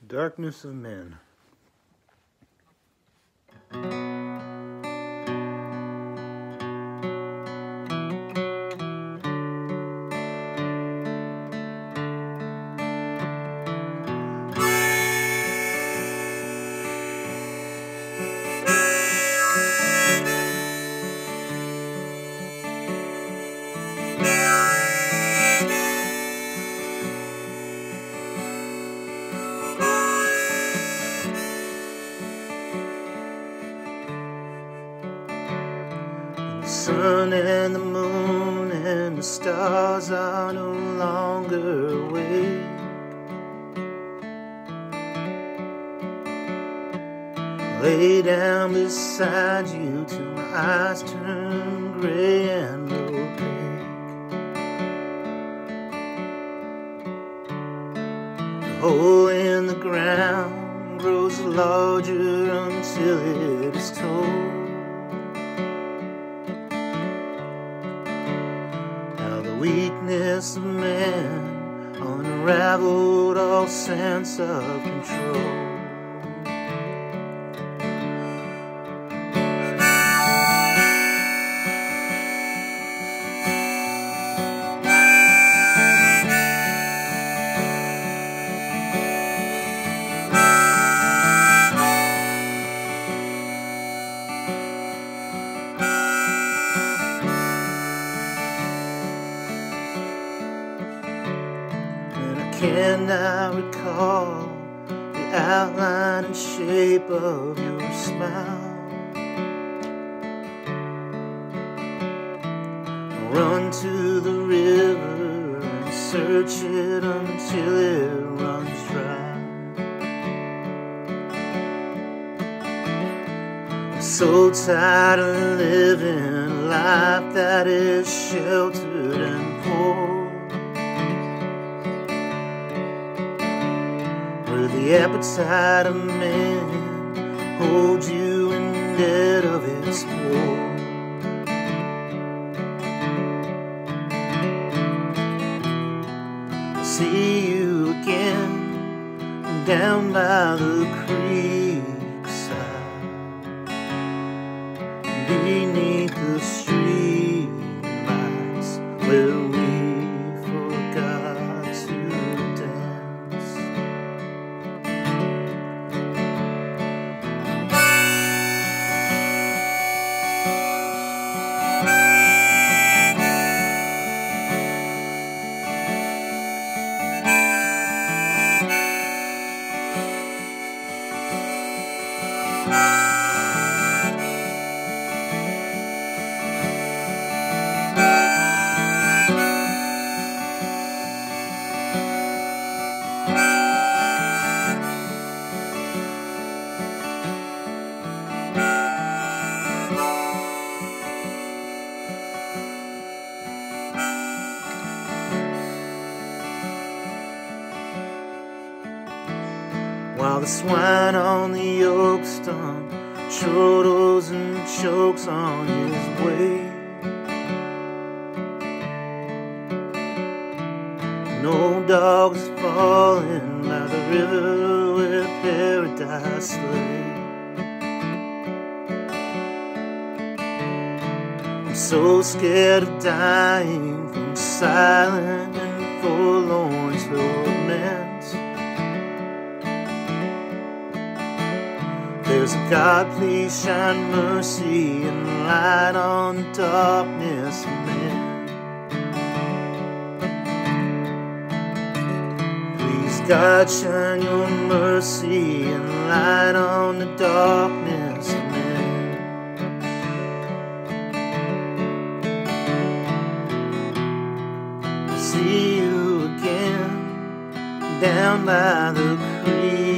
darkness of men. The sun and the moon and the stars are no longer awake. Lay down beside you till my eyes turn gray and opaque. The hole in the ground grows larger until it is told. Weakness of man unraveled all sense of control. Cannot recall the outline and shape of your smile. Run to the river and search it until it runs dry. I'm so tired of living a life that is sheltered and poor, where the appetite of man holds you in debt of its war. I'll see you again down by the creek side, beneath the street lights where we forgot to dance. While the swine on the oak stump chortles and chokes on his way, no dogs falling by the river where paradise lay. I'm so scared of dying from silent and forlorn torment. There's a God, please shine mercy and light on the darkness of men. Please, God, shine your mercy and light on the darkness of men. I'll see you again down by the creek.